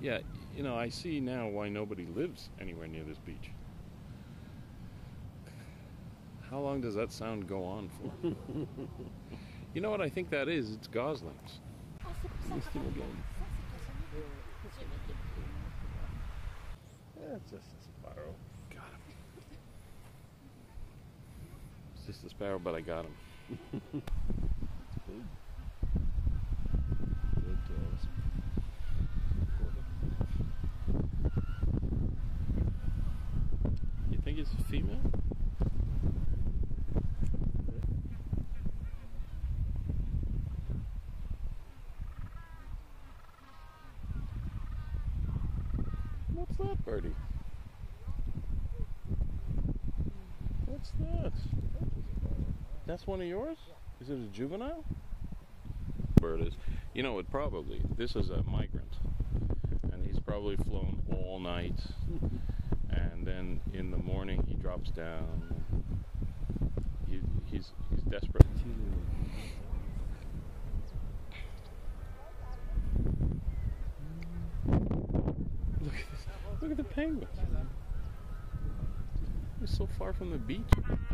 Yeah, you know, I see now why nobody lives anywhere near this beach. How long does that sound go on for? You know what I think that is? It's goslings. Missed him again. That's just a sparrow. Got him. It's just a sparrow, but I got him. Good. Good toes. You think it's a female? What's that, birdie? What's that? That's one of yours? Is it a juvenile? Bird is. You know, it probably. This is a migrant, and he's probably flown all night, and then in the morning he drops down. He's desperate. Look at this. Look at the penguins. He's so far from the beach.